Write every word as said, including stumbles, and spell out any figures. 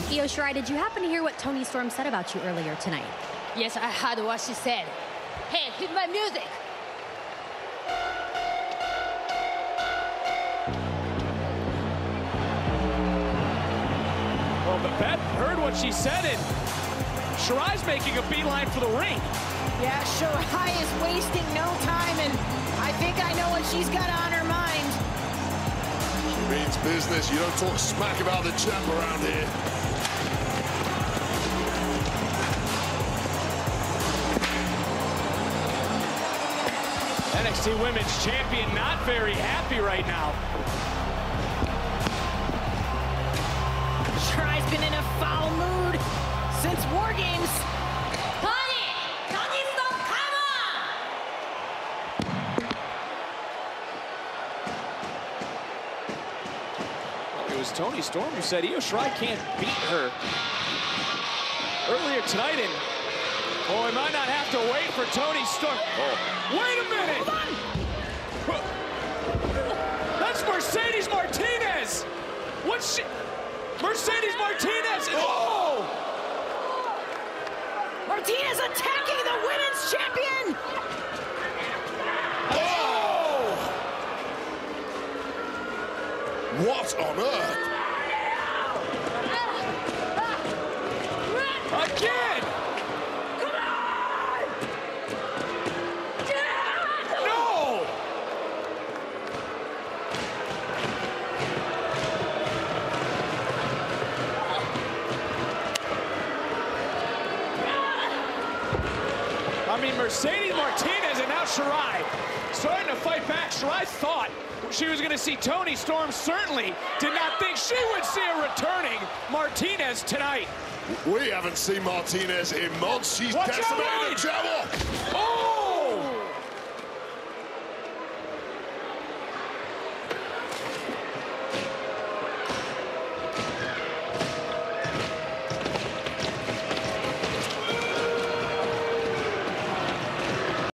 Io Shirai, did you happen to hear what Toni Storm said about you earlier tonight? Yes, I heard what she said. Hey, hit my music. Well, the vet heard what she said, and Shirai's making a beeline for the ring. Yeah, Shirai is wasting no time, and I think I know what she's got on her mind. She means business. You don't talk smack about the champ around here. N X T Women's Champion not very happy right now. Shirai's been in a foul mood since War Games. Toni! Toni Storm, come on! Well, it was Toni Storm who said Io Shirai can't beat her earlier tonight, and oh, we might not have to wait for Toni Storm. Oh, wait a minute! That's Mercedes Martinez! What's she? Mercedes Martinez! Oh! Martinez attacking the women's champion! Oh! What on earth? Again! No! I mean, Mercedes Martinez and now Shirai starting to fight back. Shirai thought she was going to see Toni Storm. Certainly did not think she would see a returning Martinez tonight. We haven't seen Martinez in months. She's Watch decimated out, the Jabber. Oh!